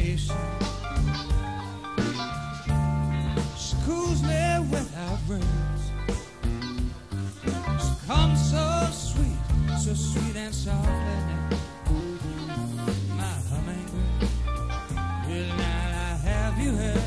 temptation. She cools me without words. She comes so sweet and softly. My hummingbird, well now I have you heard.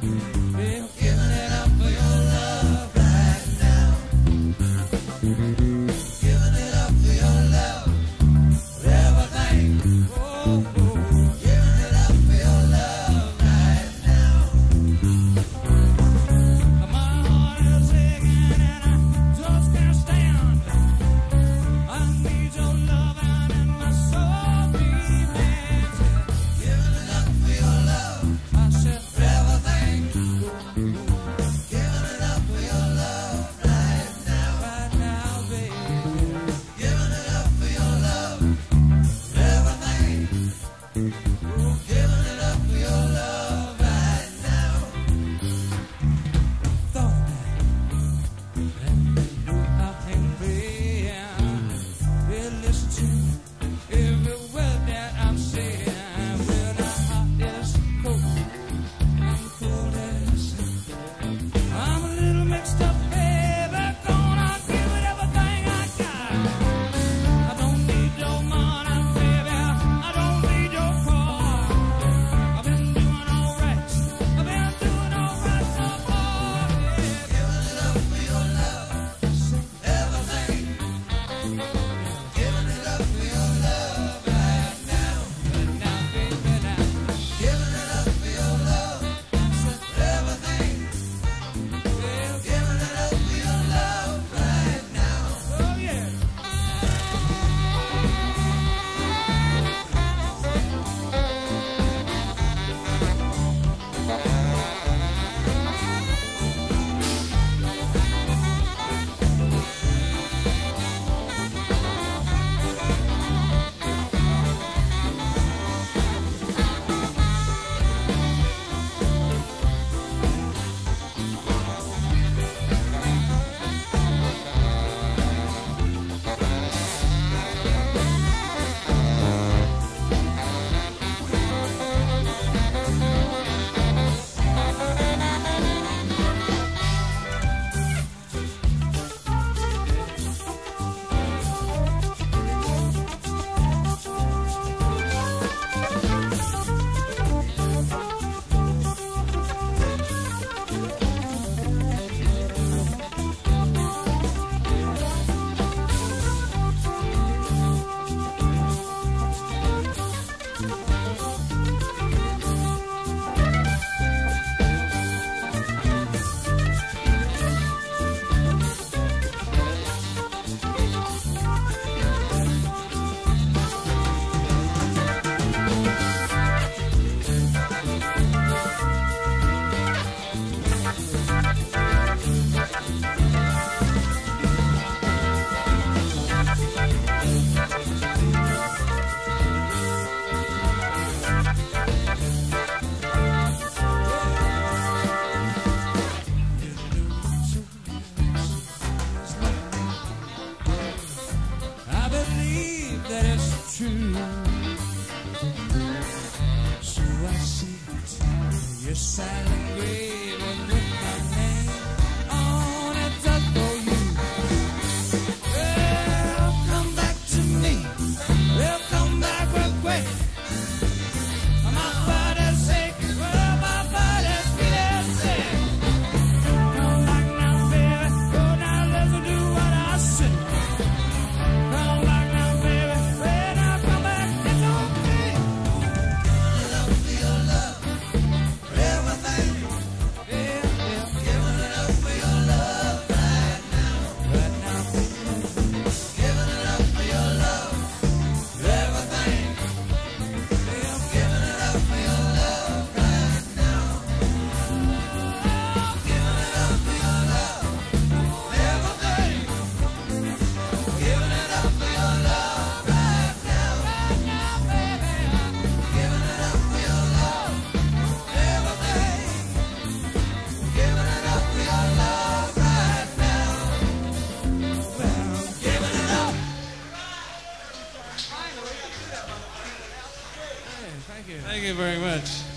Well, giving it up for your love right now. Giving it up for your love, everything. Oh, oh. Giving it up for your love right now. My heart is aching and I just can't stand. I need your love out in my soul demands. Giving it up for your love, I said everything. Giving it up for your love right now, baby. Giving it up for your love, everything. Giving it up for your love right now. Thought and you know I can be. Well, listen to every word that I'm saying. Well, the hot is cold and cold is hot. I'm a little mixed up, baby. Gonna give it everything I got. I don't need your money, baby. I don't need your car. I've been doing all right. I've been doing all right so far. Yeah, giving it up for your love, everything. Giving it up for your love right now. Right now, baby, now. Giving it up for your love, everything. Well, giving it up for your love right now. Oh, yeah. I believe that it's true. So I see your silent grave and with my name on it just for you. Well, come back to me. Well, come back real quick. My body's aching. Well, my body's feeling sick. Come back now, baby. Go now, let's do what I say. Come back now, baby. Well, now come back. It's okay. Giving it up for your love, everything. Yeah, yeah. Giving it up for your love right now. Right now, baby. Giving it up for your love, everything. Yeah, giving it up for your love right now. Giving it up for your love, everything. Giving it up for your love right now. Right now, baby. Giving it up for your love, everything. Giving it up for your love right now. Well, giving it up. Hey, thank you. Thank you very much.